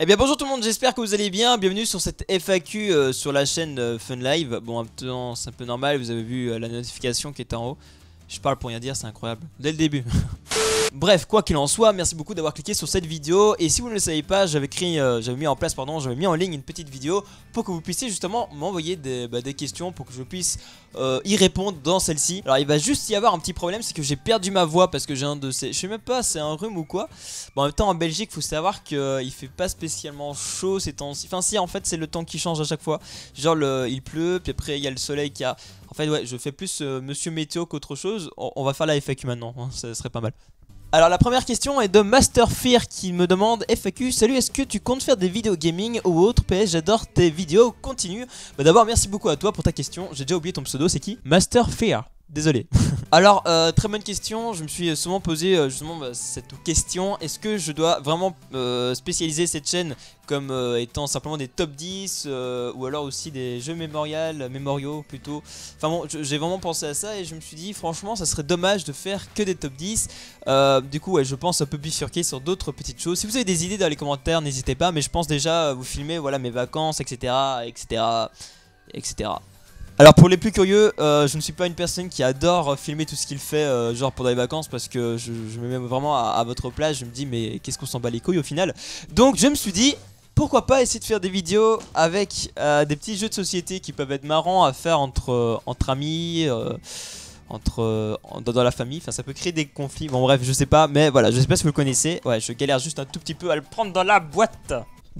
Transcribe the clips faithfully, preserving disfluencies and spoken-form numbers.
Eh bien bonjour tout le monde, j'espère que vous allez bien. Bienvenue sur cette F A Q euh, sur la chaîne euh, Fun Live. Bon, c'est un peu normal, vous avez vu euh, la notification qui est en haut. Je parle pour rien dire, c'est incroyable, dès le début. Bref, quoi qu'il en soit, merci beaucoup d'avoir cliqué sur cette vidéo. Et si vous ne le savez pas, j'avais créé, euh, j'avais mis en place, pardon, j'avais mis en ligne une petite vidéo pour que vous puissiez justement m'envoyer des, bah, des questions pour que je puisse euh, y répondre dans celle-ci. Alors il va juste y avoir un petit problème, c'est que j'ai perdu ma voix parce que j'ai un de ces, je sais même pas, c'est un rhume ou quoi. Bon, en même temps en Belgique, faut savoir qu'il euh, fait pas spécialement chaud ces temps-ci. Enfin si, en fait c'est le temps qui change à chaque fois. Genre le, il pleut, puis après il y a le soleil qui a... En fait ouais, je fais plus euh, Monsieur Météo qu'autre chose. On, on va faire la F A Q maintenant, hein, ça serait pas mal. Alors la première question est de Master Fear qui me demande F A Q, salut, est-ce que tu comptes faire des vidéos gaming ou autre? P S, j'adore tes vidéos, continue. Bah d'abord merci beaucoup à toi pour ta question, j'ai déjà oublié ton pseudo, c'est qui? Master Fear. Désolé. Alors, euh, très bonne question. Je me suis souvent posé euh, justement bah, cette question. Est-ce que je dois vraiment euh, spécialiser cette chaîne comme euh, étant simplement des top dix euh, ou alors aussi des jeux mémorials, mémoriaux plutôt. Enfin bon, j'ai vraiment pensé à ça et je me suis dit franchement ça serait dommage de faire que des top dix. euh, Du coup ouais, je pense un peu bifurquer sur d'autres petites choses. Si vous avez des idées dans les commentaires, n'hésitez pas. Mais je pense déjà vous filmer voilà mes vacances, etc, etc, etc. Alors pour les plus curieux, euh, je ne suis pas une personne qui adore filmer tout ce qu'il fait euh, genre pendant les vacances, parce que je, je me mets vraiment à, à votre place. Je me dis mais qu'est-ce qu'on s'en bat les couilles au final. Donc je me suis dit pourquoi pas essayer de faire des vidéos avec euh, des petits jeux de société qui peuvent être marrants à faire entre, euh, entre amis, euh, entre, euh, dans, dans la famille. Enfin ça peut créer des conflits, bon bref je sais pas. Mais voilà, je sais pas si vous le connaissez. Ouais, je galère juste un tout petit peu à le prendre dans la boîte.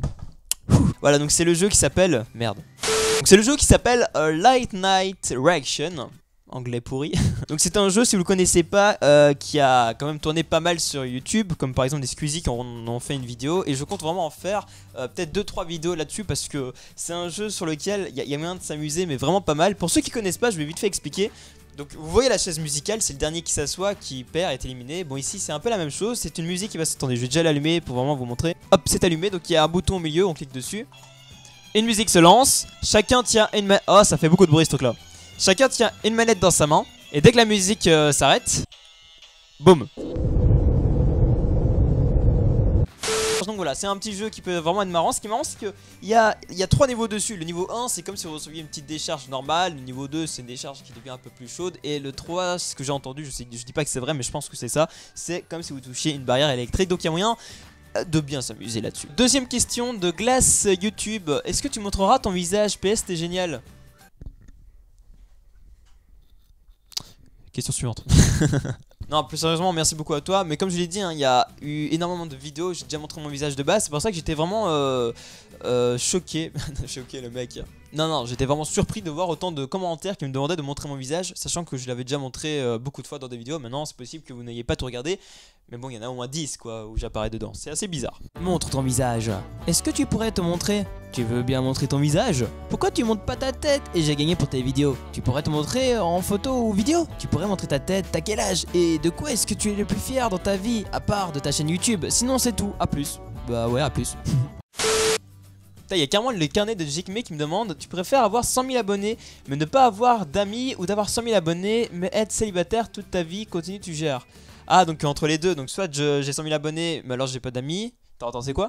Voilà, donc c'est le jeu qui s'appelle... Merde. Donc c'est le jeu qui s'appelle uh, Light Night Reaction, anglais pourri. Donc c'est un jeu, si vous le connaissez pas, euh, qui a quand même tourné pas mal sur YouTube, comme par exemple des Squeezie qui en ont fait une vidéo. Et je compte vraiment en faire euh, peut-être deux trois vidéos là-dessus, parce que c'est un jeu sur lequel il y, y a moyen de s'amuser, mais vraiment pas mal. Pour ceux qui connaissent pas, je vais vite fait expliquer. Donc vous voyez la chaise musicale, c'est le dernier qui s'assoit, qui perd, est éliminé. Bon ici c'est un peu la même chose, c'est une musique qui va... Attendez, je vais déjà l'allumer pour vraiment vous montrer. Hop, c'est allumé, donc il y a un bouton au milieu, on clique dessus. Une musique se lance, chacun tient une manette. Oh, ça fait beaucoup de bruit ce truc là. Chacun tient une manette dans sa main. Et dès que la musique euh, s'arrête, boum. Donc voilà, c'est un petit jeu qui peut vraiment être marrant. Ce qui est marrant, c'est qu'il y a, il y a trois niveaux dessus. Le niveau un, c'est comme si vous receviez une petite décharge normale. Le niveau deux, c'est une décharge qui devient un peu plus chaude. Et le trois, ce que j'ai entendu, je, sais, je dis pas que c'est vrai, mais je pense que c'est ça. C'est comme si vous touchiez une barrière électrique. Donc il y a moyen de bien s'amuser là-dessus. Deuxième question de Glace YouTube. Est-ce que tu montreras ton visage? P S, t'es génial. Question suivante. Non, plus sérieusement, merci beaucoup à toi. Mais comme je l'ai dit, il hein, y a eu énormément de vidéos. J'ai déjà montré mon visage de base. C'est pour ça que j'étais vraiment euh, euh, choqué. Choqué le mec. Non, non, j'étais vraiment surpris de voir autant de commentaires qui me demandaient de montrer mon visage, sachant que je l'avais déjà montré euh, beaucoup de fois dans des vidéos. Maintenant, c'est possible que vous n'ayez pas tout regardé. Mais bon, il y en a au moins dix quoi, où j'apparais dedans. C'est assez bizarre. Montre ton visage. Est-ce que tu pourrais te montrer? Tu veux bien montrer ton visage? Pourquoi tu montres pas ta tête? Et j'ai gagné pour tes vidéos. Tu pourrais te montrer en photo ou vidéo? Tu pourrais montrer ta tête, t'as quel âge? Et de quoi est-ce que tu es le plus fier dans ta vie, à part de ta chaîne YouTube? Sinon c'est tout, à plus. Bah ouais, à plus. Il y a carrément le carnet de Jigme qui me demande: tu préfères avoir cent mille abonnés mais ne pas avoir d'amis, ou d'avoir cent mille abonnés mais être célibataire toute ta vie, continue tu gères? Ah, donc entre les deux, donc soit j'ai cent mille abonnés mais alors j'ai pas d'amis. Attends, attends, c'est quoi?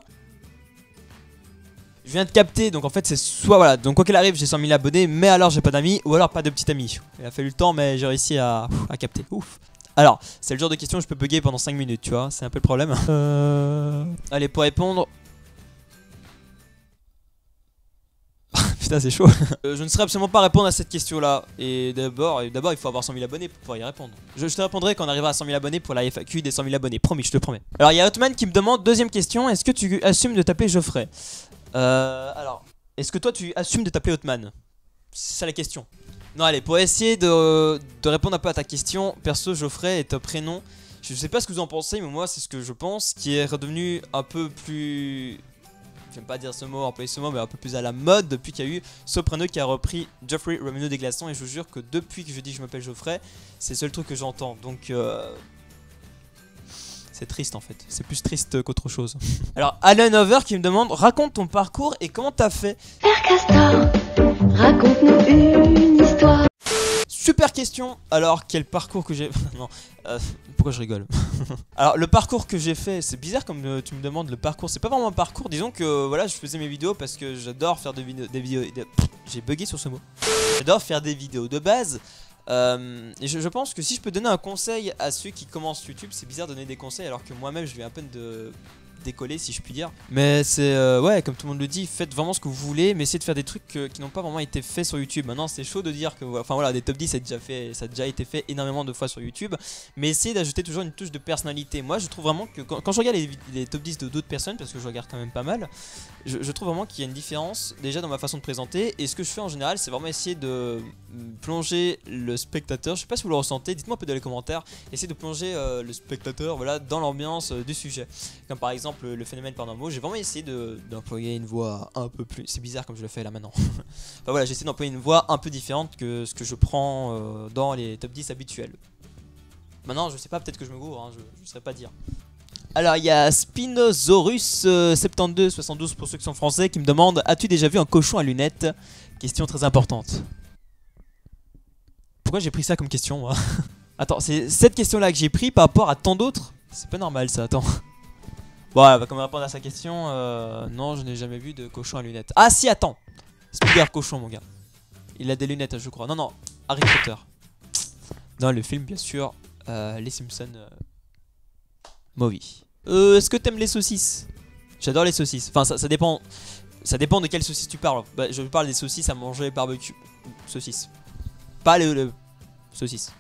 Je viens de capter, donc en fait c'est soit voilà, donc quoi qu'il arrive j'ai cent mille abonnés mais alors j'ai pas d'amis, ou alors pas de petit ami. Il a fallu le temps mais j'ai réussi à, à capter. Ouf. Alors, c'est le genre de question où je peux bugger pendant cinq minutes, tu vois, c'est un peu le problème. Euh... Allez, pour répondre... Putain, c'est chaud. euh, Je ne saurais absolument pas répondre à cette question-là. Et d'abord, d'abord il faut avoir cent mille abonnés pour pouvoir y répondre. Je, je te répondrai quand on arrivera à cent mille abonnés pour la F A Q des cent mille abonnés, promis, je te promets. Alors, il y a Hotman qui me demande, deuxième question, est-ce que tu assumes de t'appeler Geoffrey? Euh... Alors, est-ce que toi tu assumes de t'appeler Hotman? C'est ça la question. Non, allez, pour essayer de, de répondre un peu à ta question, perso, Geoffrey est un prénom. Je sais pas ce que vous en pensez, mais moi, c'est ce que je pense, qui est redevenu un peu plus... J'aime pas dire ce mot, employer ce mot, mais un peu plus à la mode depuis qu'il y a eu Soprano qui a repris Geoffrey Romano des Glaçons. Et je vous jure que depuis que je dis que je m'appelle Geoffrey, c'est le seul truc que j'entends. Donc... Euh... C'est triste en fait, c'est plus triste qu'autre chose. Alors, Alan Over qui me demande, raconte ton parcours et comment t'as fait. Père Castor, raconte-nous une histoire. super question. Alors quel parcours que j'ai... non, euh, pourquoi je rigole? Alors le parcours que j'ai fait, c'est bizarre comme euh, tu me demandes le parcours. C'est pas vraiment un parcours, disons que euh, voilà, je faisais mes vidéos parce que j'adore faire des vidéos... Des vidéos des... J'ai bugué sur ce mot. J'adore faire des vidéos de base. Euh, et je, je pense que si je peux donner un conseil à ceux qui commencent YouTube, c'est bizarre de donner des conseils alors que moi-même je vais un peu de... décoller si je puis dire, mais c'est euh, ouais, comme tout le monde le dit, faites vraiment ce que vous voulez, mais essayez de faire des trucs euh, qui n'ont pas vraiment été faits sur YouTube. Maintenant c'est chaud de dire que enfin voilà, des top dix ça a déjà fait, ça a déjà été fait énormément de fois sur YouTube, mais essayez d'ajouter toujours une touche de personnalité. Moi je trouve vraiment que quand, quand je regarde les, les top dix de d'autres personnes, parce que je regarde quand même pas mal, je, je trouve vraiment qu'il y a une différence déjà dans ma façon de présenter, et ce que je fais en général c'est vraiment essayer de plonger le spectateur. Je sais pas si vous le ressentez, dites-moi un peu dans les commentaires, essayez de plonger euh, le spectateur voilà, dans l'ambiance euh, du sujet, comme par exemple le phénomène paranormal. J'ai vraiment essayé d'employer une voix un peu plus... C'est bizarre comme je le fais là maintenant. Enfin voilà, j'ai essayé d'employer une voix un peu différente que ce que je prends euh, dans les top dix habituels. Maintenant je sais pas, peut-être que je me gourre, hein, je ne saurais pas dire. Alors il y a Spinosaurus euh, soixante-douze soixante-douze pour ceux qui sont français qui me demande: as-tu déjà vu un cochon à lunettes? Question très importante. Pourquoi j'ai pris ça comme question moi? Attends, c'est cette question là que j'ai pris par rapport à tant d'autres? C'est pas normal ça, attends. Bon, elle va quand même répondre à sa question. Euh, non, je n'ai jamais vu de cochon à lunettes. Ah si, attends. Spider cochon, mon gars. Il a des lunettes, je crois. Non, non, Harry Potter. Dans le film, bien sûr. Euh, les Simpsons. Euh... Movie. Euh, Est-ce que t'aimes les saucisses? J'adore les saucisses. Enfin, ça, ça dépend. Ça dépend de quelles saucisses tu parles. Bah, je parle des saucisses à manger barbecue. Saucisses. Pas les, les saucisses.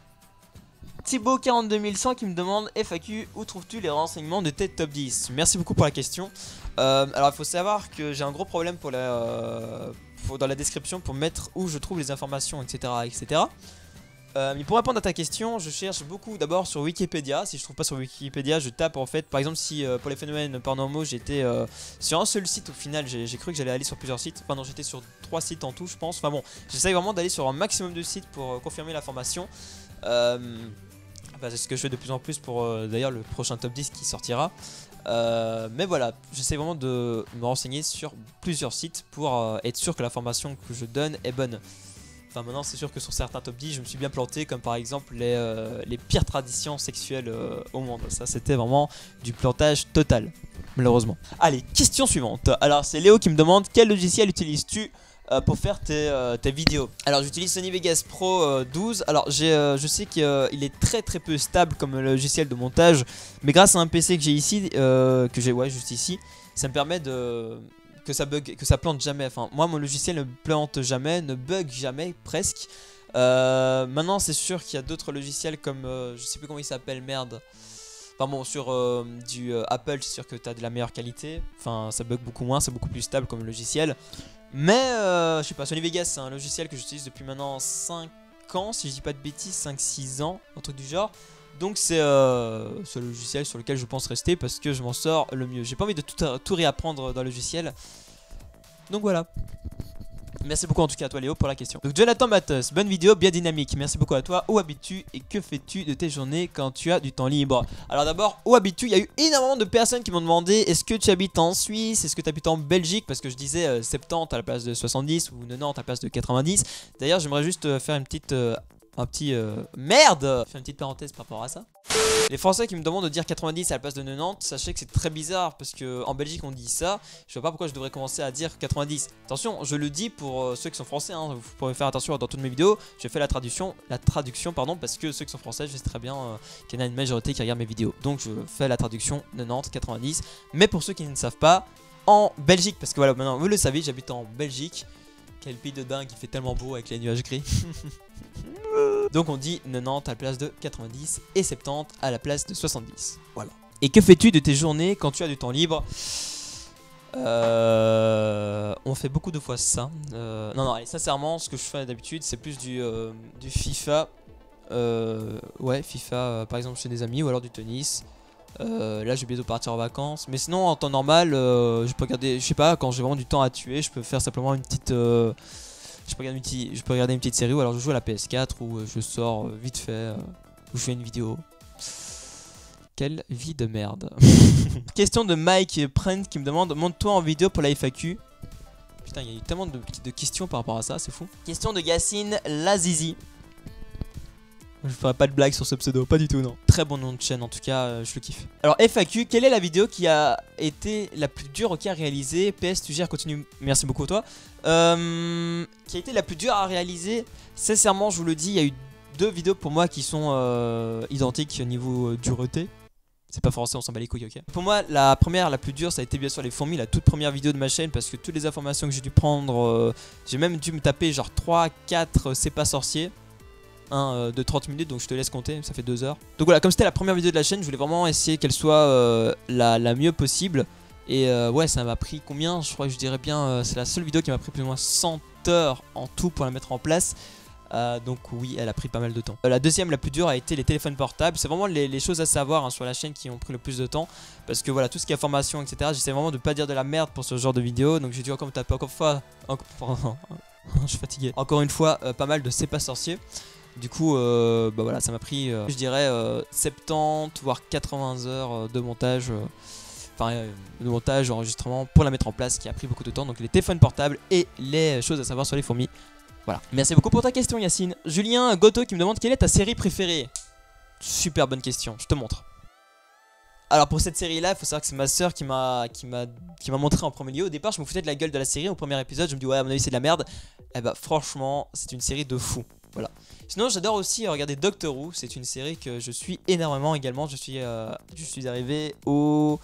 Thibaut quarante-deux mille cent qui me demande: F A Q, où trouves-tu les renseignements de tes top dix? Merci beaucoup pour la question. euh, Alors il faut savoir que j'ai un gros problème pour la, euh, pour, dans la description pour mettre où je trouve les informations, etc, etc. Euh, mais pour répondre à ta question, je cherche beaucoup d'abord sur Wikipédia. Si je trouve pas sur Wikipédia, je tape en fait. Par exemple, si euh, pour les phénomènes paranormaux j'étais euh, sur un seul site, au final j'ai cru que j'allais aller sur plusieurs sites. Enfin non, j'étais sur trois sites en tout je pense. Enfin bon, j'essaye vraiment d'aller sur un maximum de sites pour euh, confirmer l'information. euh, Bah, c'est ce que je fais de plus en plus pour euh, d'ailleurs le prochain top dix qui sortira. Euh, mais voilà, j'essaie vraiment de me renseigner sur plusieurs sites pour euh, être sûr que l'information que je donne est bonne. Enfin maintenant c'est sûr que sur certains top dix je me suis bien planté, comme par exemple les, euh, les pires traditions sexuelles euh, au monde. Ça c'était vraiment du plantage total, malheureusement. Allez, question suivante. Alors c'est Léo qui me demande: quel logiciel utilises-tu pour faire tes, euh, tes vidéos? Alors j'utilise Sony Vegas Pro euh, douze. Alors j'ai, euh, je sais qu'il euh, est très très peu stable comme logiciel de montage, mais grâce à un P C que j'ai ici, euh, que j'ai ouais juste ici, ça me permet de que ça bug, que ça plante jamais. Enfin moi mon logiciel ne plante jamais, ne bug jamais presque. Euh, maintenant c'est sûr qu'il y a d'autres logiciels comme euh, je sais plus comment il s'appelle, merde. Enfin bon, sur euh, du euh, Apple c'est sûr que tu as de la meilleure qualité. Enfin ça bug beaucoup moins, c'est beaucoup plus stable comme logiciel. Mais euh, je sais pas, Sony Vegas c'est un logiciel que j'utilise depuis maintenant cinq ans, si je dis pas de bêtises, cinq six ans, un truc du genre. Donc c'est euh, ce logiciel sur lequel je pense rester parce que je m'en sors le mieux. J'ai pas envie de tout, tout réapprendre dans le logiciel. Donc voilà. Merci beaucoup en tout cas à toi Léo pour la question. Donc Jonathan Matos, bonne vidéo, bien dynamique. Merci beaucoup à toi. Où habites-tu et que fais-tu de tes journées quand tu as du temps libre? Alors d'abord, où habites-tu? Il y a eu énormément de personnes qui m'ont demandé: est-ce que tu habites en Suisse? Est-ce que tu habites en Belgique? Parce que je disais euh, soixante-dix à la place de soixante-dix ou quatre-vingt-dix à la place de quatre-vingt-dix. D'ailleurs j'aimerais juste euh, faire une petite... Euh, un petit... Euh, merde! Faire une petite parenthèse par rapport à ça. Les Français qui me demandent de dire quatre-vingt-dix à la place de quatre-vingt-dix, sachez que c'est très bizarre parce que en Belgique on dit ça. Je vois pas pourquoi je devrais commencer à dire quatre-vingt-dix. Attention, je le dis pour euh, ceux qui sont français, hein, vous pourrez faire attention dans toutes mes vidéos. Je fais la traduction, la traduction pardon, parce que ceux qui sont français, je sais très bien euh, qu'il y en a une majorité qui regarde mes vidéos. Donc je fais la traduction quatre-vingt-dix, quatre-vingt-dix. Mais pour ceux qui ne savent pas, en Belgique, parce que voilà, maintenant vous le savez, j'habite en Belgique. Quel pays de dingue, il fait tellement beau avec les nuages gris. Donc on dit quatre-vingt-dix à la place de quatre-vingt-dix et soixante-dix à la place de soixante-dix. Voilà. Et que fais-tu de tes journées quand tu as du temps libre? euh, On fait beaucoup de fois ça. Euh, non, non, allez, sincèrement, ce que je fais d'habitude, c'est plus du, euh, du FIFA. Euh, ouais, FIFA, euh, par exemple, chez des amis, ou alors du tennis. Euh, là, je vais bientôt partir en vacances. Mais sinon, en temps normal, euh, je peux regarder, je sais pas, quand j'ai vraiment du temps à tuer, je peux faire simplement une petite. Euh, Je peux, regarder une petite, je peux regarder une petite série ou alors je joue à la P S quatre ou je sors vite fait euh, ou je fais une vidéo. Quelle vie de merde. Question de Mike Prent qui me demande: monte-toi en vidéo pour la F A Q. Putain, il y a eu tellement de, de questions par rapport à ça, c'est fou. Question de Yacine Lazizi. Je ferai pas de blague sur ce pseudo, pas du tout, non. Très bon nom de chaîne, en tout cas, euh, je le kiffe. Alors F A Q, quelle est la vidéo qui a été la plus dure ok, à réaliser? P S, tu gères, continue, merci beaucoup toi. Euh, qui a été la plus dure à réaliser? Sincèrement, je vous le dis, il y a eu deux vidéos pour moi qui sont euh, identiques au niveau euh, dureté. C'est pas français, on s'en bat les couilles, ok. Pour moi, la première, la plus dure, ça a été bien sûr les fourmis, la toute première vidéo de ma chaîne, parce que toutes les informations que j'ai dû prendre, euh, j'ai même dû me taper genre trois, quatre C'est pas sorcier. Un euh, de trente minutes, donc je te laisse compter, ça fait deux heures. Donc voilà, comme c'était la première vidéo de la chaîne, je voulais vraiment essayer qu'elle soit euh, la, la mieux possible. Et euh, ouais, ça m'a pris combien? Je crois que je dirais bien, euh, c'est la seule vidéo qui m'a pris plus ou moins cent heures en tout pour la mettre en place. Euh, donc oui, elle a pris pas mal de temps. Euh, la deuxième, la plus dure, a été les téléphones portables. C'est vraiment les, les choses à savoir hein, sur la chaîne qui ont pris le plus de temps. Parce que voilà, tout ce qui est information, et cetera. J'essaie vraiment de pas dire de la merde pour ce genre de vidéo. Donc j'ai dû encore me taper encore une fois. Encore, je suis fatigué. Encore une fois, euh, pas mal de C'est pas sorcier. Du coup, euh, bah voilà, ça m'a pris, euh, je dirais, euh, soixante-dix voire quatre-vingts heures de montage. Euh, Enfin, euh, de montage, enregistrement pour la mettre en place qui a pris beaucoup de temps. Donc les téléphones portables et les choses à savoir sur les fourmis. Voilà. Merci beaucoup pour ta question Yacine. Julien Goto qui me demande quelle est ta série préférée. Super bonne question, je te montre. Alors pour cette série là, il faut savoir que c'est ma soeur qui m'a qui m'a qui m'a montré en premier lieu. Au départ je me foutais de la gueule de la série. Au premier épisode je me dis ouais à mon avis c'est de la merde. Et bah franchement c'est une série de fou. Voilà. Sinon j'adore aussi regarder Doctor Who. C'est une série que je suis énormément également. Je suis, euh, je suis arrivé au...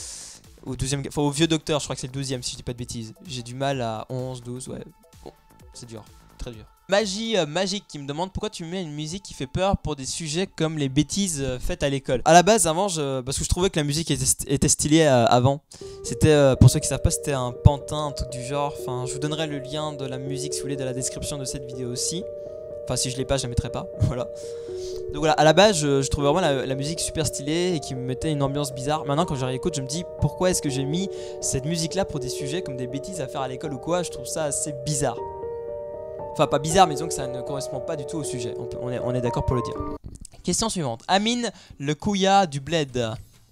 Au douzième, enfin au vieux docteur, je crois que c'est le douzième si je dis pas de bêtises. J'ai du mal à onze, douze, ouais. Bon, c'est dur. Très dur. Magie euh, magique qui me demande pourquoi tu mets une musique qui fait peur pour des sujets comme les bêtises euh, faites à l'école. À la base avant je, parce que je trouvais que la musique était, était stylée euh, avant. C'était euh, pour ceux qui savent pas c'était un pantin, un truc du genre. Enfin je vous donnerai le lien de la musique si vous voulez dans la description de cette vidéo aussi. Enfin si je l'ai pas je la mettrai pas. Voilà. Donc voilà, à la base je, je trouvais vraiment la, la musique super stylée et qui me mettait une ambiance bizarre. Maintenant quand je réécoute je me dis pourquoi est-ce que j'ai mis cette musique là pour des sujets comme des bêtises à faire à l'école ou quoi. Je trouve ça assez bizarre. Enfin pas bizarre mais disons que ça ne correspond pas du tout au sujet. On, peut, on est, on est d'accord pour le dire. Question suivante. Amine le Kouya du Bled.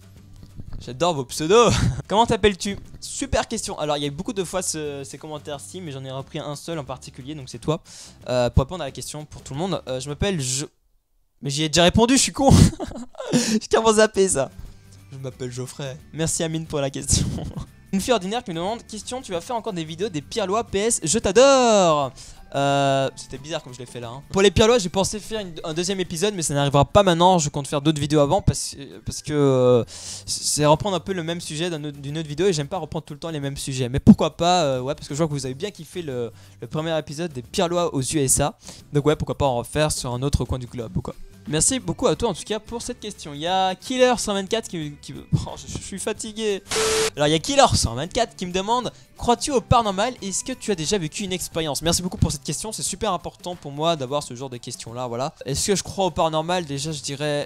J'adore vos pseudos. Comment t'appelles-tu? Super question. Alors il y a eu beaucoup de fois ce, ces commentaires-ci, mais j'en ai repris un seul en particulier, donc c'est toi. Euh, pour répondre à la question pour tout le monde, euh, je m'appelle Jo... Mais j'y ai déjà répondu, je suis con. J'ai carrément zappé ça. Je m'appelle Geoffrey. Merci Amine pour la question. Une fille ordinaire qui me demande, question, tu vas faire encore des vidéos des pires lois P S, je t'adore. Euh, C'était bizarre comme je l'ai fait là hein. Pour les pires lois j'ai pensé faire une, un deuxième épisode mais ça n'arrivera pas maintenant. Je compte faire d'autres vidéos avant parce, parce que euh, c'est reprendre un peu le même sujet d'une autre vidéo et j'aime pas reprendre tout le temps les mêmes sujets. Mais pourquoi pas euh, ouais parce que je vois que vous avez bien kiffé le, le premier épisode des pires lois aux U S A. Donc ouais pourquoi pas en refaire sur un autre coin du globe ou quoi. Merci beaucoup à toi en tout cas pour cette question. Il y a Killer cent vingt-quatre qui, qui... Oh, je, je suis fatigué. Alors il y a Killer cent vingt-quatre qui me demande, crois-tu au paranormal? Est-ce que tu as déjà vécu une expérience? Merci beaucoup pour cette question, c'est super important pour moi d'avoir ce genre de questions là, voilà. Est-ce que je crois au paranormal? Déjà je dirais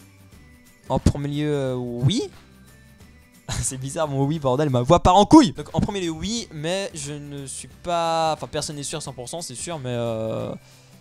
en premier lieu euh, oui. C'est bizarre mon oui bordel, ma voix part en couille. Donc en premier lieu oui, mais je ne suis pas... Enfin personne n'est sûr à cent pour cent c'est sûr, mais euh...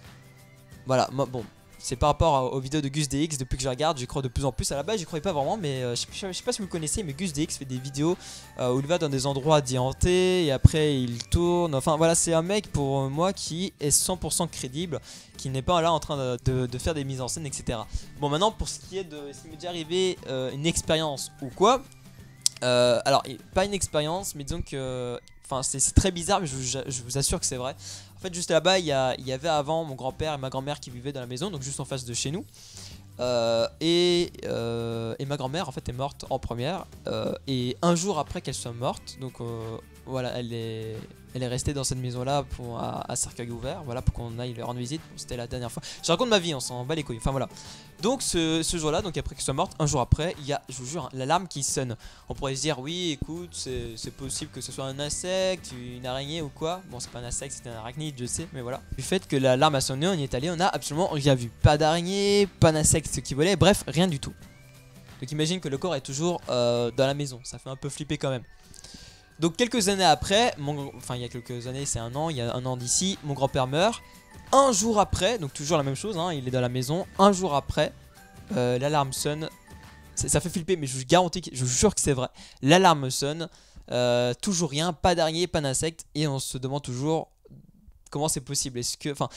voilà, moi, bon... C'est par rapport aux vidéos de GusDX, depuis que je regarde, j'y crois de plus en plus. À la base, j'y croyais pas vraiment, mais euh, je, sais, je sais pas si vous le connaissez, mais GusDX fait des vidéos euh, où il va dans des endroits dits hantés et après il tourne. Enfin voilà, c'est un mec pour moi qui est cent pour cent crédible, qui n'est pas là en train de, de, de faire des mises en scène, et cetera. Bon, maintenant pour ce qui est de s'il m'est déjà arrivé euh, une expérience ou quoi, euh, alors pas une expérience, mais disons que. Enfin, c'est très bizarre, mais je vous, je vous assure que c'est vrai. En fait, juste là-bas, il y, il y avait avant mon grand-père et ma grand-mère qui vivaient dans la maison, donc juste en face de chez nous. Euh, et, euh, et ma grand-mère, en fait, est morte en première. Euh, et un jour après qu'elle soit morte, donc euh, voilà, elle est, elle est restée dans cette maison-là pour à, à cercueil ouvert, voilà, pour qu'on aille lui rendre visite. C'était la dernière fois. Je raconte ma vie, on s'en bat les couilles. Enfin voilà. Donc ce, ce jour-là, donc après qu'elle soit morte, un jour après, il y a, je vous jure, l'alarme qui sonne. On pourrait se dire, oui, écoute, c'est possible que ce soit un insecte, une araignée ou quoi. Bon, c'est pas un insecte, c'était un arachnide, je sais, mais voilà. Du fait que l'alarme a sonné, on y est allé, on a absolument rien vu. Pas d'araignée, pas d'insecte qui volait, bref, rien du tout. Donc imagine que le corps est toujours euh, dans la maison, ça fait un peu flipper quand même. Donc quelques années après, mon, enfin il y a quelques années, c'est un an, il y a un an d'ici, mon grand-père meurt. Un jour après, donc toujours la même chose, hein, il est dans la maison. Un jour après, euh, l'alarme sonne. Ça fait flipper, mais je vous garantis, je vous jure que c'est vrai. L'alarme sonne, euh, toujours rien, pas d'araignée, pas d'insecte, et on se demande toujours, comment c'est possible? Est-ce que, enfin,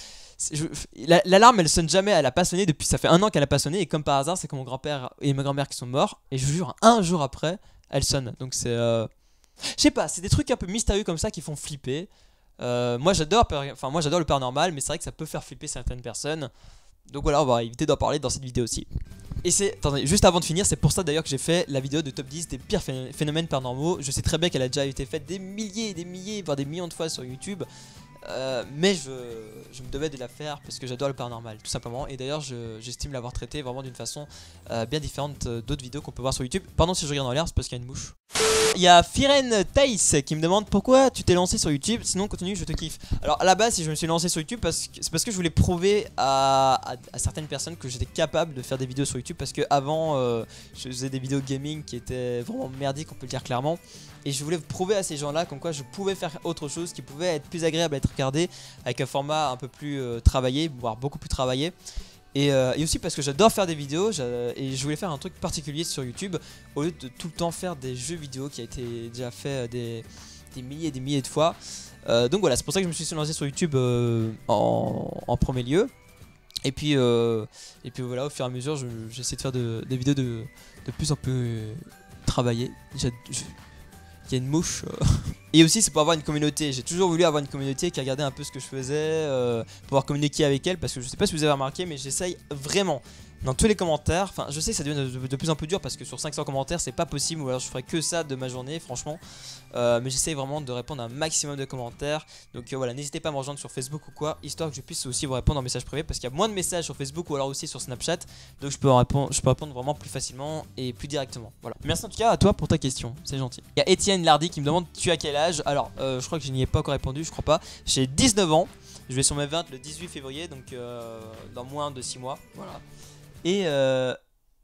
l'alarme elle sonne jamais, elle a pas sonné depuis, ça fait un an qu'elle a pas sonné et comme par hasard c'est que mon grand-père et ma grand-mère qui sont morts et je vous jure un jour après elle sonne. Donc c'est, euh... je sais pas, c'est des trucs un peu mystérieux comme ça qui font flipper. Euh, moi j'adore, enfin moi j'adore le paranormal, mais c'est vrai que ça peut faire flipper certaines personnes. Donc voilà, on va éviter d'en parler dans cette vidéo aussi. Et c'est, attendez, juste avant de finir, c'est pour ça d'ailleurs que j'ai fait la vidéo de top dix des pires phénomènes paranormaux. Je sais très bien qu'elle a déjà été faite des milliers et des milliers, voire des millions de fois sur YouTube. Euh, mais je, je me devais de la faire parce que j'adore le paranormal tout simplement. Et d'ailleurs j'estime l'avoir traité vraiment d'une façon euh, bien différente d'autres vidéos qu'on peut voir sur YouTube. Pardon si je regarde en l'air, c'est parce qu'il y a une mouche. Il y a Firen Thaïs qui me demande pourquoi tu t'es lancé sur YouTube, sinon continue, je te kiffe. Alors à la base si je me suis lancé sur YouTube, c'est parce que je voulais prouver à, à, à certaines personnes que j'étais capable de faire des vidéos sur YouTube. Parce que avant euh, je faisais des vidéos gaming qui étaient vraiment merdiques, on peut le dire clairement. Et je voulais prouver à ces gens-là comme quoi je pouvais faire autre chose qui pouvait être plus agréable à être regardé avec un format un peu plus euh, travaillé, voire beaucoup plus travaillé. Et, euh, et aussi parce que j'adore faire des vidéos et je voulais faire un truc particulier sur YouTube au lieu de tout le temps faire des jeux vidéo qui a été déjà fait des, des milliers et des milliers de fois. Euh, donc voilà, c'est pour ça que je me suis lancé sur YouTube euh, en, en premier lieu. Et puis, euh, et puis voilà, au fur et à mesure, j'essaie de faire de, des vidéos de, de plus en plus travaillées. Je, je, Il y a une mouche. Et aussi c'est pour avoir une communauté. J'ai toujours voulu avoir une communauté qui regardait un peu ce que je faisais, euh, pouvoir communiquer avec elle. Parce que je sais pas si vous avez remarqué, mais j'essaye vraiment dans tous les commentaires. Enfin je sais que ça devient de, de plus en plus dur parce que sur cinq cents commentaires c'est pas possible. Ou alors je ferai que ça de ma journée franchement. euh, Mais j'essaye vraiment de répondre à un maximum de commentaires. Donc euh, voilà, n'hésitez pas à me rejoindre sur Facebook ou quoi, histoire que je puisse aussi vous répondre en message privé. Parce qu'il y a moins de messages sur Facebook ou alors aussi sur Snapchat. Donc je peux, répondre, je peux répondre vraiment plus facilement et plus directement. Voilà. Merci en tout cas à toi pour ta question, c'est gentil. Il y a Étienne Lardy qui me demande tu as quel âge. Alors euh, je crois que je n'y ai pas encore répondu, je crois pas. J'ai dix-neuf ans, je vais sur mes vingt le dix-huit février. Donc euh, dans moins de six mois. Voilà. Et euh...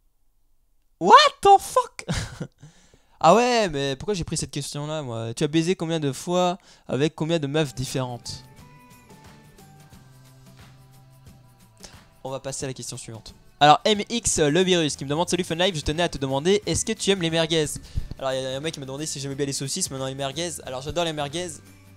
What the fuck. Ah ouais, mais pourquoi j'ai pris cette question là moi? Tu as baisé combien de fois avec combien de meufs différentes? On va passer à la question suivante. Alors M X le virus qui me demande salut Funlive, je tenais à te demander est-ce que tu aimes les merguez? Alors il y a un mec qui m'a demandé si j'aimais bien les saucisses, maintenant les merguez. Alors j'adore les merguez,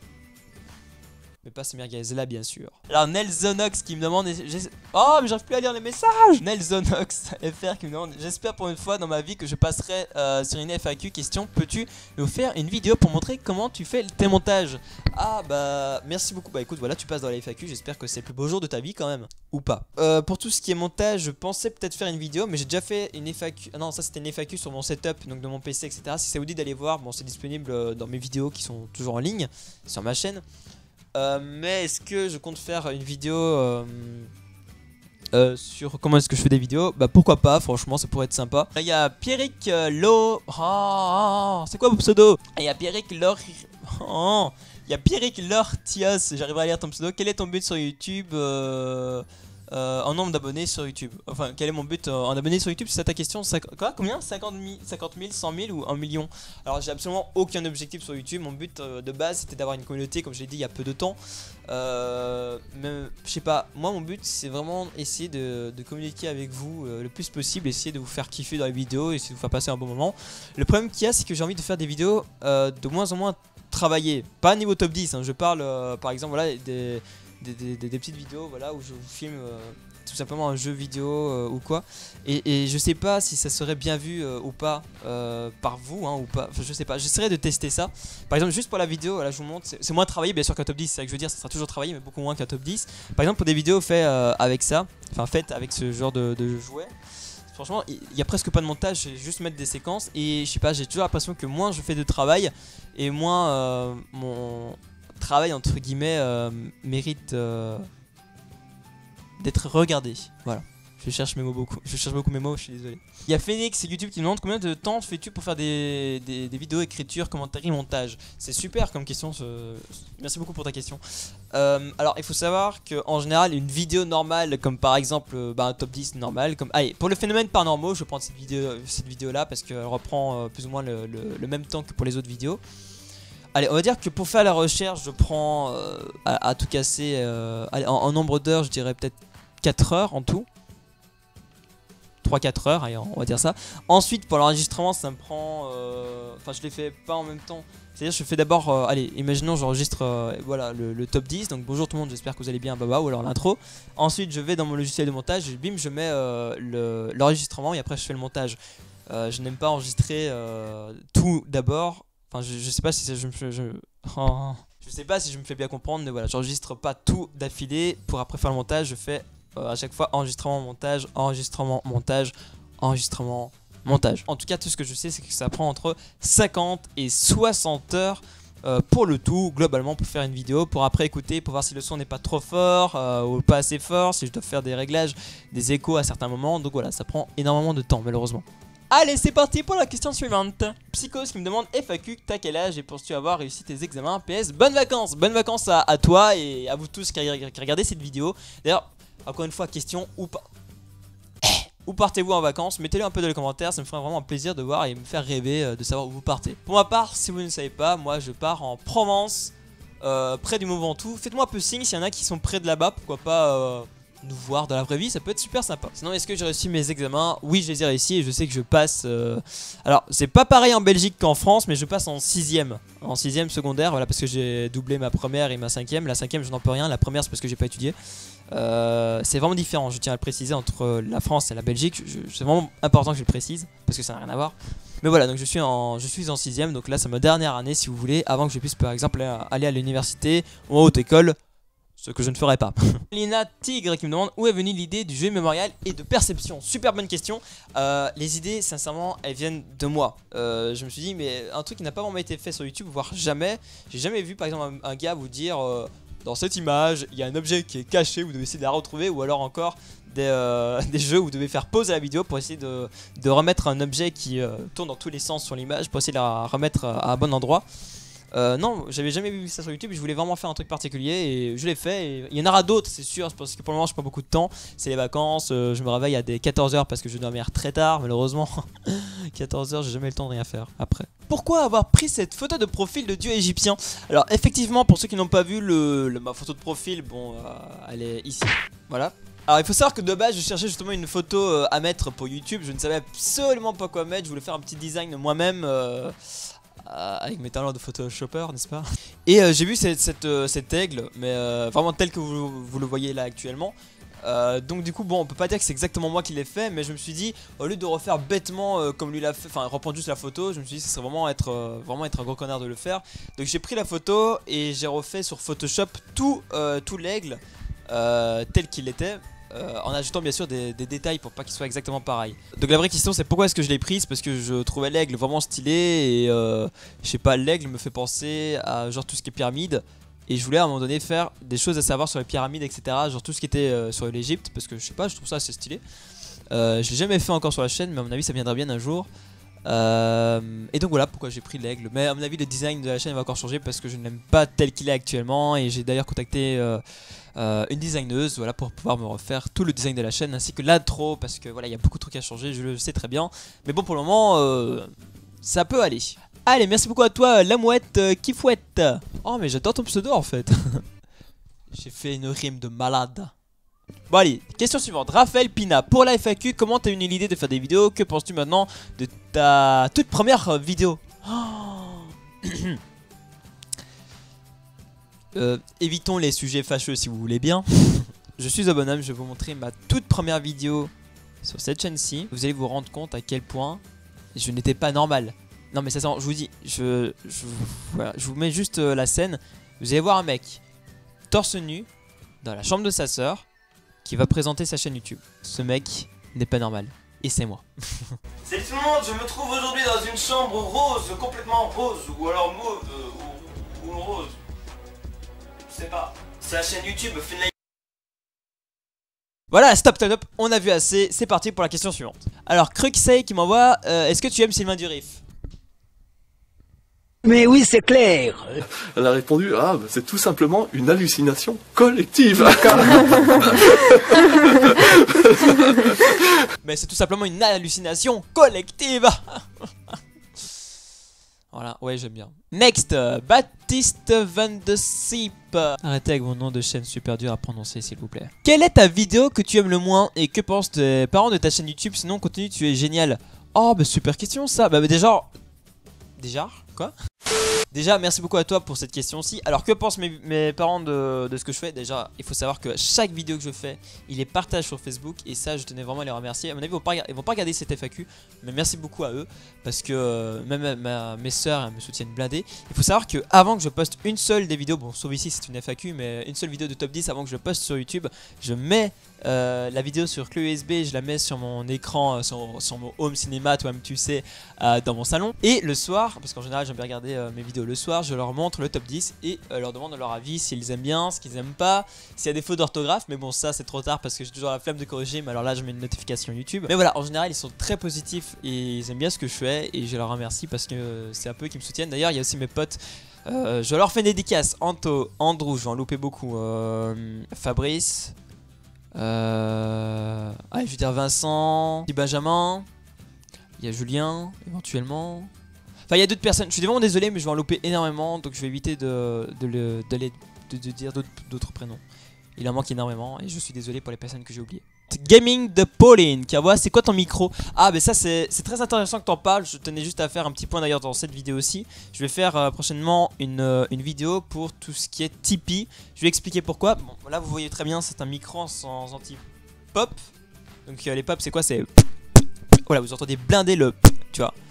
mais pas ces merguez là bien sûr. Alors Nelzonox qui me demande, oh mais j'arrive plus à lire les messages. Nelzonox F R qui me demande, j'espère pour une fois dans ma vie que je passerai euh, sur une F A Q question, peux-tu nous faire une vidéo pour montrer comment tu fais tes montages? Ah bah merci beaucoup, bah écoute voilà tu passes dans la F A Q, j'espère que c'est le plus beau jour de ta vie quand même. Ou pas. euh, Pour tout ce qui est montage je pensais peut-être faire une vidéo, mais j'ai déjà fait une F A Q, ah non ça c'était une F A Q sur mon setup, donc de mon P C etc. Si ça vous dit d'aller voir, bon c'est disponible dans mes vidéos qui sont toujours en ligne sur ma chaîne. Euh, mais est-ce que je compte faire une vidéo euh, euh, sur comment est-ce que je fais des vidéos? Bah pourquoi pas, franchement ça pourrait être sympa. Il y a Pierrick euh, Lo... Oh, oh, oh, c'est quoi vos pseudo? Il y a Pierrick Lor... Oh, il y a Pierrick Lortios, j'arriverai à lire ton pseudo. Quel est ton but sur YouTube euh, euh, en nombre d'abonnés sur YouTube? Enfin, quel est mon but euh, en abonnés sur YouTube? C'est ça ta question? Quoi? Combien? cinquante mille, cent mille ou un million? Alors j'ai absolument aucun objectif sur YouTube. Mon but euh, de base c'était d'avoir une communauté comme je l'ai dit il y a peu de temps. euh, Mais je sais pas, moi mon but c'est vraiment essayer de, de communiquer avec vous euh, le plus possible. Essayer de vous faire kiffer dans les vidéos, essayer de vous faire passer un bon moment. Le problème qu'il y a c'est que j'ai envie de faire des vidéos euh, de moins en moins travaillées. Pas niveau top dix hein. Je parle euh, par exemple voilà des... Des, des, des, des petites vidéos voilà, où je vous filme euh, tout simplement un jeu vidéo euh, ou quoi et, et je sais pas si ça serait bien vu euh, ou pas euh, par vous hein, ou pas, enfin, je sais pas, j'essaierai de tester ça par exemple juste pour la vidéo, là je vous montre, c'est moins travaillé bien sûr qu'un top dix, c'est ça que je veux dire, ça sera toujours travaillé mais beaucoup moins qu'un top dix par exemple pour des vidéos faites euh, avec ça, enfin faites avec ce genre de, de jouet. Franchement il y a presque pas de montage, c'est juste mettre des séquences et je sais pas, j'ai toujours l'impression que moins je fais de travail et moins euh, mon travail entre guillemets euh, mérite euh, d'être regardé. Voilà, je cherche mes mots beaucoup, je cherche beaucoup mes mots, je suis désolé. Il y a Phoenix YouTube qui me demande combien de temps fais-tu pour faire des, des, des vidéos, écriture, commentaires, montage. C'est super comme question, ce... merci beaucoup pour ta question. euh, Alors il faut savoir qu'en général une vidéo normale comme par exemple bah, un top dix normal comme... Allez, pour le phénomène paranormal je vais prendre cette vidéo, cette vidéo là parce qu'elle reprend euh, plus ou moins le, le, le même temps que pour les autres vidéos. Allez, on va dire que pour faire la recherche, je prends euh, à, à tout casser, euh, allez, en, en nombre d'heures, je dirais peut-être quatre heures en tout. trois quatre heures, allez, on va dire ça. Ensuite pour l'enregistrement ça me prend, euh... enfin je les fais pas en même temps. C'est-à-dire je fais d'abord, euh, allez, imaginons j'enregistre euh, voilà, le, le top dix, donc bonjour tout le monde, j'espère que vous allez bien, baba, ou alors l'intro. Ensuite je vais dans mon logiciel de montage, et bim je mets euh, l'enregistrement et après je fais le montage. Euh, je n'aime pas enregistrer euh, tout d'abord, enfin je, je sais pas si je me je, je... Oh. Je sais pas si je me fais bien comprendre, mais voilà, j'enregistre pas tout d'affilée pour après faire le montage. Je fais euh, à chaque fois enregistrement, montage, enregistrement, montage, enregistrement, montage. En tout cas, tout ce que je sais, c'est que ça prend entre cinquante et soixante heures euh, pour le tout, globalement, pour faire une vidéo, pour après écouter, pour voir si le son n'est pas trop fort euh, ou pas assez fort, si je dois faire des réglages, des échos à certains moments. Donc voilà, ça prend énormément de temps, malheureusement. Allez, c'est parti pour la question suivante. Psychos qui me demande F A Q, t'as quel âge et penses-tu avoir réussi tes examens? P S, bonnes vacances. Bonnes vacances à, à toi et à vous tous qui, qui regardez cette vidéo. D'ailleurs, encore une fois, question, où, pa où partez-vous en vacances? Mettez-le un peu dans les commentaires, ça me ferait vraiment un plaisir de voir et me faire rêver euh, de savoir où vous partez. Pour ma part, si vous ne savez pas, moi je pars en Provence, euh, près du Mont Ventoux. Faites-moi un peu signe s'il y en a qui sont près de là-bas, pourquoi pas... Euh nous voir dans la vraie vie, ça peut être super sympa. Sinon, est-ce que j'ai réussi mes examens? Oui, je les ai réussi et je sais que je passe euh... alors c'est pas pareil en Belgique qu'en France, mais je passe en sixième, en sixième secondaire, voilà, parce que j'ai doublé ma première et ma cinquième. La cinquième je n'en peux rien, la première c'est parce que j'ai pas étudié. euh, C'est vraiment différent, je tiens à le préciser, entre la France et la Belgique. C'est vraiment important que je le précise, parce que ça n'a rien à voir. Mais voilà, donc je suis en je suis en sixième, donc là c'est ma dernière année si vous voulez, avant que je puisse par exemple aller à l'université ou en haute école. Ce que je ne ferai pas. Lina Tigre qui me demande où est venue l'idée du jeu mémorial et de perception. Super bonne question. euh, Les idées sincèrement elles viennent de moi. euh, Je me suis dit mais un truc qui n'a pas vraiment été fait sur YouTube, voire jamais. J'ai jamais vu par exemple un, un gars vous dire euh, dans cette image il y a un objet qui est caché, vous devez essayer de la retrouver. Ou alors encore des, euh, des jeux où vous devez faire pause à la vidéo pour essayer de, de remettre un objet qui euh, tourne dans tous les sens sur l'image, pour essayer de la remettre à un bon endroit. Euh, non, j'avais jamais vu ça sur YouTube, je voulais vraiment faire un truc particulier et je l'ai fait. Et il y en aura d'autres, c'est sûr, parce que pour le moment, je prends beaucoup de temps. C'est les vacances, euh, je me réveille à des quatorze heures parce que je dois dormir très tard, malheureusement. quatorze heures, j'ai jamais eu le temps de rien faire après. Pourquoi avoir pris cette photo de profil de dieu égyptien? Alors, effectivement, pour ceux qui n'ont pas vu le, le, ma photo de profil, bon, euh, elle est ici. Voilà. Alors il faut savoir que de base je cherchais justement une photo euh, à mettre pour YouTube. Je ne savais absolument pas quoi mettre, je voulais faire un petit design moi-même. Euh, Euh, avec mes talents de photoshopper, n'est-ce pas? Et euh, j'ai vu cette, cette, euh, cet aigle, mais euh, vraiment tel que vous, vous le voyez là actuellement. euh, Donc du coup bon, on peut pas dire que c'est exactement moi qui l'ai fait, mais je me suis dit au lieu de refaire bêtement euh, comme lui l'a fait, enfin reprendre juste la photo, je me suis dit que ce serait vraiment être, euh, vraiment être un gros connard de le faire. Donc j'ai pris la photo et j'ai refait sur Photoshop tout, euh, tout l'aigle euh, tel qu'il était. Euh, en ajoutant bien sûr des, des détails pour pas qu'il soit exactement pareil. Donc la vraie question c'est pourquoi est-ce que je l'ai prise? Parce que je trouvais l'aigle vraiment stylé et euh, je sais pas, l'aigle me fait penser à genre tout ce qui est pyramide. Et je voulais à un moment donné faire des choses à savoir sur les pyramides, etc. Genre tout ce qui était euh, sur l'Egypte, parce que je sais pas, je trouve ça assez stylé. euh, Je l'ai jamais fait encore sur la chaîne, mais à mon avis ça viendra bien un jour. Euh, et donc voilà pourquoi j'ai pris l'aigle. Mais à mon avis le design de la chaîne va encore changer parce que je ne l'aime pas tel qu'il est actuellement. Et j'ai d'ailleurs contacté euh, euh, une designeuse, voilà, pour pouvoir me refaire tout le design de la chaîne ainsi que l'intro, parce que voilà il y a beaucoup de trucs à changer, je le sais très bien. Mais bon pour le moment euh, ça peut aller. Allez, merci beaucoup à toi la mouette euh, qui fouette. Oh mais j'adore ton pseudo en fait. J'ai fait une rime de malade. Bon allez, question suivante. Raphaël Pina, pour la F A Q, comment t'as eu l'idée de faire des vidéos? Que penses-tu maintenant de ta toute première vidéo? Oh. euh, Évitons les sujets fâcheux si vous voulez bien. Je suis un bonhomme, je vais vous montrer ma toute première vidéo sur cette chaîne-ci. Vous allez vous rendre compte à quel point je n'étais pas normal. Non mais ça, je vous dis, je, je, voilà, je vous mets juste euh, la scène. Vous allez voir un mec torse nu dans la chambre de sa sœur qui va présenter sa chaîne YouTube. Ce mec n'est pas normal. Et c'est moi. Salut tout le monde, je me trouve aujourd'hui dans une chambre rose, complètement rose, ou alors mauve, ou, ou rose. Je sais pas. C'est la chaîne YouTube Funlive. Voilà, stop, stop, stop, on a vu assez. C'est parti pour la question suivante. Alors, Cruxey qui m'envoie euh, est-ce que tu aimes Sylvain Durif? Mais oui, c'est clair. Elle a répondu, ah, bah, c'est tout simplement une hallucination collective. Mais c'est tout simplement une hallucination collective. Voilà, ouais j'aime bien. Next, euh, Baptiste Van de Sip. Arrêtez avec mon nom de chaîne super dur à prononcer s'il vous plaît. Quelle est ta vidéo que tu aimes le moins et que pensent tes parents de ta chaîne YouTube? Sinon continue, tu es génial. Oh bah super question ça. Bah, bah déjà... Déjà quoi? Déjà, merci beaucoup à toi pour cette question-ci. Alors, que pensent mes, mes parents de, de ce que je fais? Déjà, il faut savoir que chaque vidéo que je fais, ils les partagent sur Facebook. Et ça, je tenais vraiment à les remercier. À mon avis, ils vont pas, ils vont pas regarder cette F A Q. Mais merci beaucoup à eux. Parce que euh, même ma, mes soeurs me soutiennent blindés. Il faut savoir que avant que je poste une seule des vidéos, bon, sauf ici, c'est une F A Q, mais une seule vidéo de top dix avant que je poste sur YouTube, je mets euh, la vidéo sur clé U S B. Je la mets sur mon écran, euh, sur, sur mon home cinéma, toi-même, tu sais, euh, dans mon salon. Et le soir, parce qu'en général, j'aime bien regarder euh, mes vidéos le soir, je leur montre le top dix et euh, leur demande leur avis, s'ils aiment bien, ce qu'ils aiment pas, s'il y a des fautes d'orthographe. Mais bon, ça c'est trop tard parce que j'ai toujours la flemme de corriger. Mais alors là, je mets une notification YouTube. Mais voilà, en général, ils sont très positifs et ils aiment bien ce que je fais. Et je leur remercie parce que euh, c'est un peu eux qui me soutiennent. D'ailleurs, il y a aussi mes potes. Euh, je leur fais une dédicace. Anto, Andrew, je vais en louper beaucoup. Euh, Fabrice. Euh, ah, je veux dire Vincent. Benjamin. Il y a Julien, éventuellement. Enfin, il y a d'autres personnes, je suis vraiment désolé, mais je vais en louper énormément, donc je vais éviter de, de, le, de, les, de, de dire d'autres prénoms. Il en manque énormément, et je suis désolé pour les personnes que j'ai oubliées. Gaming de Pauline, qui c'est quoi ton micro? Ah, mais ça, c'est très intéressant que t'en parles. Je tenais juste à faire un petit point d'ailleurs dans cette vidéo aussi. Je vais faire euh, prochainement une, euh, une vidéo pour tout ce qui est Tipeee. Je vais expliquer pourquoi. Bon, là, vous voyez très bien, c'est un micro sans anti-pop. Donc, euh, les pop, c'est quoi? C'est. Voilà, vous entendez blinder le. Tu vois.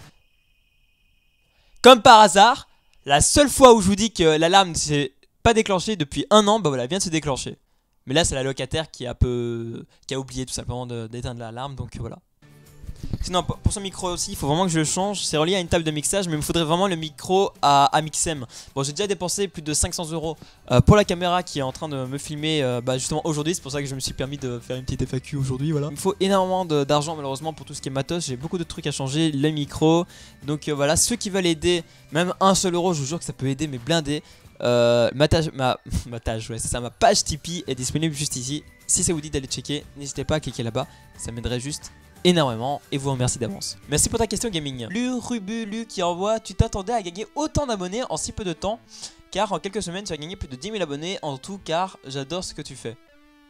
Comme par hasard, la seule fois où je vous dis que l'alarme ne s'est pas déclenchée depuis un an, bah voilà, elle vient de se déclencher. Mais là, c'est la locataire qui a, peu... qui a oublié tout simplement d'éteindre l'alarme, donc voilà. Sinon, pour ce micro aussi, il faut vraiment que je le change. C'est relié à une table de mixage, mais il me faudrait vraiment le micro à, à Mixem. Bon, j'ai déjà dépensé plus de cinq cents euros euh, pour la caméra qui est en train de me filmer euh, bah, justement aujourd'hui. C'est pour ça que je me suis permis de faire une petite F A Q aujourd'hui. Voilà. Il me faut énormément d'argent malheureusement pour tout ce qui est matos. J'ai beaucoup de trucs à changer, le micro. Donc euh, voilà, ceux qui veulent aider, même un seul euro, je vous jure que ça peut aider, mais blindé. Euh, ma, tâche, ma, ma tâche, ouais, c'est ça, ma page Tipeee est disponible juste ici. Si ça vous dit d'aller checker, n'hésitez pas à cliquer là-bas. Ça m'aiderait juste énormément et vous remercie d'avance. Merci pour ta question gaming. Lurubulu qui envoie: tu t'attendais à gagner autant d'abonnés en si peu de temps, car en quelques semaines tu as gagné plus de dix mille abonnés en tout, car j'adore ce que tu fais.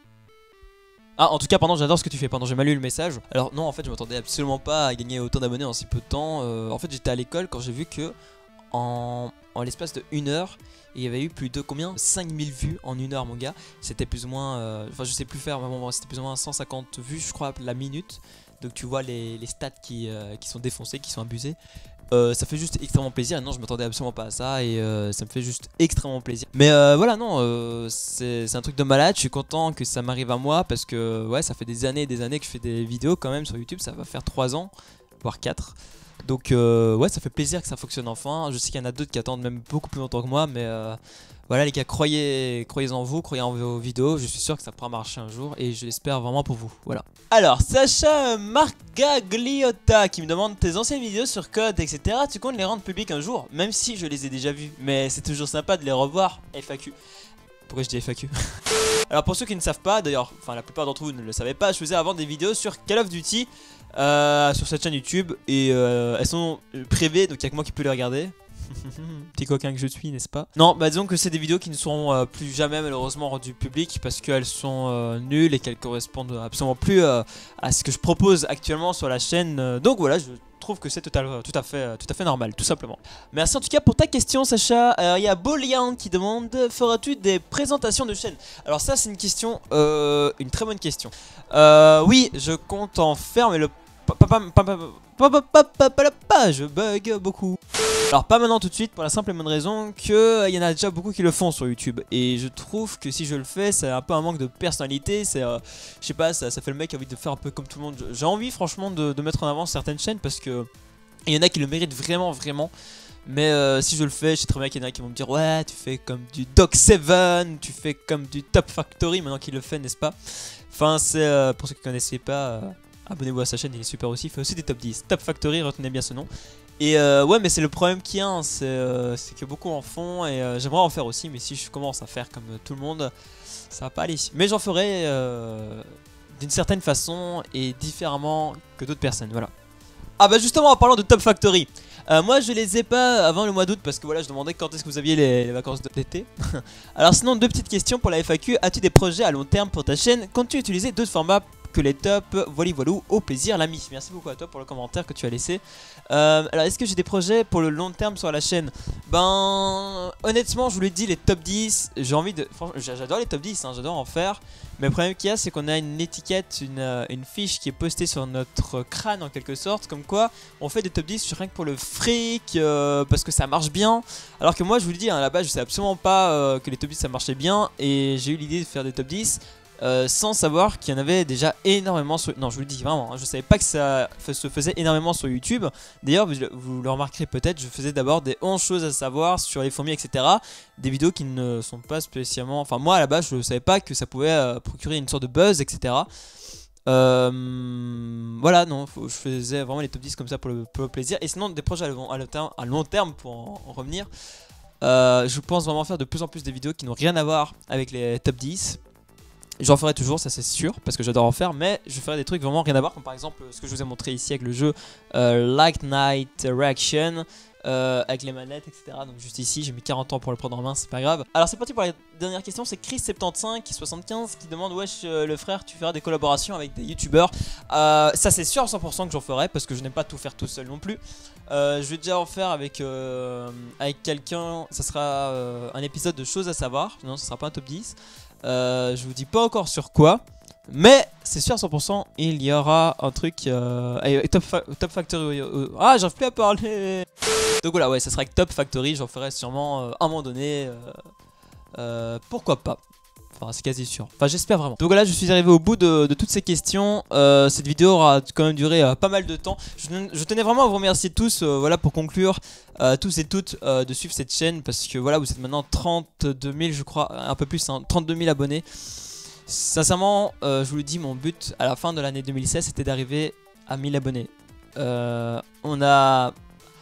Ah, en tout cas, pardon, j'adore ce que tu fais. Pardon, j'ai mal lu le message. Alors non, en fait, je m'attendais absolument pas à gagner autant d'abonnés en si peu de temps. euh, En fait, j'étais à l'école quand j'ai vu que en, en l'espace de une heure, il y avait eu plus de combien, cinq mille vues en une heure, mon gars. C'était plus ou moins, euh, enfin je sais plus faire, mais bon, c'était plus ou moins cent cinquante vues, je crois, la minute. Donc tu vois les, les stats qui, euh, qui sont défoncés, qui sont abusés. Euh, ça fait juste extrêmement plaisir. Et non, je m'attendais absolument pas à ça. Et euh, ça me fait juste extrêmement plaisir. Mais euh, voilà, non, euh, c'est un truc de malade. Je suis content que ça m'arrive à moi. Parce que ouais, ça fait des années et des années que je fais des vidéos quand même sur YouTube. Ça va faire trois ans, voire quatre. Donc euh, ouais, ça fait plaisir que ça fonctionne enfin. Je sais qu'il y en a d'autres qui attendent même beaucoup plus longtemps que moi. Mais euh, voilà les gars, croyez, croyez en vous, croyez en vos vidéos. Je suis sûr que ça pourra marcher un jour. Et je l'espère vraiment pour vous. Voilà. Alors, Sacha Margagliotta qui me demande: tes anciennes vidéos sur code, et cetera. Tu comptes les rendre publiques un jour? Même si je les ai déjà vues. Mais c'est toujours sympa de les revoir. F A Q. Pourquoi je dis F A Q? Alors pour ceux qui ne savent pas, d'ailleurs, enfin la plupart d'entre vous ne le savaient pas, je faisais avant des vidéos sur Call of Duty euh, sur cette chaîne YouTube. Et euh, elles sont privées, donc il n'y a que moi qui peux les regarder. Petit coquin que je suis, n'est-ce pas? Non, bah disons que c'est des vidéos qui ne seront euh, plus jamais malheureusement rendues publiques parce qu'elles sont euh, nulles et qu'elles correspondent absolument plus euh, à ce que je propose actuellement sur la chaîne. Euh, donc voilà, je trouve que c'est tout, tout, à fait, tout à fait normal, tout simplement. Merci en tout cas pour ta question, Sacha. Il euh, y a Bolian qui demande: feras-tu des présentations de chaîne? Alors ça, c'est une question, euh, une très bonne question. Euh, oui, je compte en faire, mais le je bug beaucoup. Alors pas maintenant tout de suite, pour la simple et bonne raison que il y en a déjà beaucoup qui le font sur YouTube. Et je trouve que si je le fais, c'est un peu un manque de personnalité. C'est, euh, je sais pas, ça, ça fait le mec qui a envie de faire un peu comme tout le monde. J'ai envie franchement de, de mettre en avant certaines chaînes parce que il y en a qui le méritent vraiment vraiment. Mais euh, si je le fais, je sais très bien qu'il y en a qui vont me dire: ouais, tu fais comme du Doc sept, tu fais comme du Top Factory, maintenant qu'il le fait, n'est-ce pas? Enfin, c'est euh, pour ceux qui ne connaissaient pas, euh, abonnez-vous à sa chaîne, il est super aussi. Il fait aussi des top dix. Top Factory, retenez bien ce nom. Et euh, ouais, mais c'est le problème qu'il y a, hein, c'est euh, que beaucoup en font. Et euh, j'aimerais en faire aussi, mais si je commence à faire comme tout le monde, ça va pas aller. Mais j'en ferai euh, d'une certaine façon et différemment que d'autres personnes, voilà. Ah bah justement, en parlant de Top Factory, Euh, moi je les ai pas avant le mois d'août parce que voilà je demandais quand est-ce que vous aviez les, les vacances d'été. Alors sinon deux petites questions pour la F A Q. As-tu des projets à long terme pour ta chaîne? Comptes-tu utiliser d'autres formats que les tops? Voilà voilou, au plaisir l'ami. Merci beaucoup à toi pour le commentaire que tu as laissé. euh, Alors est-ce que j'ai des projets pour le long terme sur la chaîne? Ben honnêtement je vous l'ai dit, les top dix, j'ai envie de... J'adore les top dix, hein, j'adore en faire. Mais le problème qu'il y a c'est qu'on a une étiquette, une, euh, une fiche qui est postée sur notre crâne en quelque sorte. Comme quoi on fait des top dix rien que pour le fric, euh, parce que ça marche bien. Alors que moi je vous le dis, hein, à la base je sais absolument pas euh, que les top dix ça marchait bien. Et j'ai eu l'idée de faire des top dix Euh, sans savoir qu'il y en avait déjà énormément sur... Non je vous le dis vraiment, hein, je savais pas que ça se faisait énormément sur YouTube. D'ailleurs vous, vous le remarquerez peut-être, je faisais d'abord des onze choses à savoir sur les fourmis etc. Des vidéos qui ne sont pas spécialement... Enfin moi à la base je ne savais pas que ça pouvait euh, procurer une sorte de buzz etc. Euh, voilà non, faut, je faisais vraiment les top dix comme ça pour le, pour le plaisir. Et sinon des projets à long, à long, terme, à long terme pour en, en revenir, euh, je pense vraiment faire de plus en plus des vidéos qui n'ont rien à voir avec les top dix. J'en ferai toujours, ça c'est sûr, parce que j'adore en faire, mais je ferai des trucs vraiment rien à voir, comme par exemple ce que je vous ai montré ici avec le jeu euh, Like Night Reaction, euh, avec les manettes, et cetera. Donc juste ici, j'ai mis quarante ans pour le prendre en main, c'est pas grave. Alors c'est parti pour la dernière question, c'est Chris soixante-quinze soixante-quinze qui demande wesh euh, le frère, tu feras des collaborations avec des youtubeurs. euh, Ça c'est sûr à cent pour cent que j'en ferai, parce que je n'aime pas tout faire tout seul non plus. euh, Je vais déjà en faire avec, euh, avec quelqu'un, ça sera euh, un épisode de choses à savoir, non ça sera pas un top dix. Euh, je vous dis pas encore sur quoi, mais c'est sûr à cent pour cent il y aura un truc euh, avec Top, Fa Top Factory. Euh, ah j'arrive plus à parler. Donc voilà ouais ça sera avec Top Factory, j'en ferai sûrement euh, à un moment donné. euh, euh, Pourquoi pas. Enfin c'est quasi sûr, enfin j'espère vraiment. Donc voilà je suis arrivé au bout de, de toutes ces questions. euh, Cette vidéo aura quand même duré euh, pas mal de temps. Je, je tenais vraiment à vous remercier tous, euh, voilà pour conclure, euh, tous et toutes euh, de suivre cette chaîne. Parce que voilà vous êtes maintenant trente-deux mille je crois, un peu plus hein, trente-deux mille abonnés. Sincèrement euh, je vous le dis, mon but à la fin de l'année deux mille seize c'était d'arriver à mille abonnés. euh, On a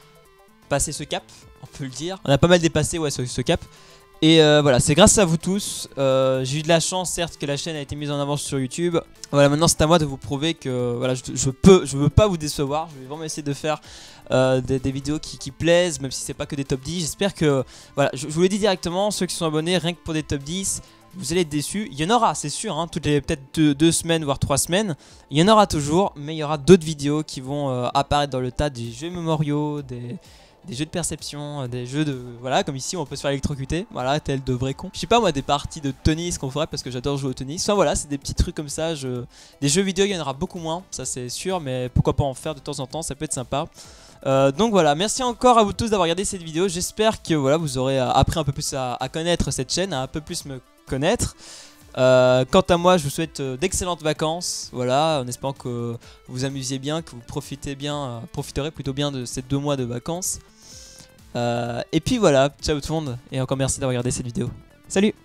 passé ce cap, on peut le dire. On a pas mal dépassé ouais ce, ce cap. Et euh, voilà, c'est grâce à vous tous. euh, J'ai eu de la chance certes que la chaîne a été mise en avant sur YouTube. Voilà, maintenant c'est à moi de vous prouver que voilà, je, je peux, je veux pas vous décevoir. Je vais vraiment essayer de faire euh, des, des vidéos qui, qui plaisent, même si c'est pas que des top dix. J'espère que, voilà, je, je vous l'ai dit directement, ceux qui sont abonnés, rien que pour des top dix, vous allez être déçus. Il y en aura, c'est sûr, hein, toutes les peut-être deux, deux semaines, voire trois semaines. Il y en aura toujours, mais il y aura d'autres vidéos qui vont euh, apparaître dans le tas des jeux mémoriaux, des... des jeux de perception, des jeux de... Voilà, comme ici on peut se faire électrocuter, voilà, tel de vrais cons. Je sais pas moi, des parties de tennis qu'on ferait parce que j'adore jouer au tennis. Enfin voilà, c'est des petits trucs comme ça. Je... Des jeux vidéo, il y en aura beaucoup moins, ça c'est sûr, mais pourquoi pas en faire de temps en temps, ça peut être sympa. Euh, donc voilà, merci encore à vous tous d'avoir regardé cette vidéo. J'espère que voilà, vous aurez appris un peu plus à, à connaître cette chaîne, à un peu plus me connaître. Euh, quant à moi je vous souhaite euh, d'excellentes vacances, voilà, en espérant que vous vous amusiez bien, que vous profitez bien, euh, profiterez plutôt bien de ces deux mois de vacances. euh, Et puis voilà, ciao tout le monde, et encore merci d'avoir regardé cette vidéo. Salut!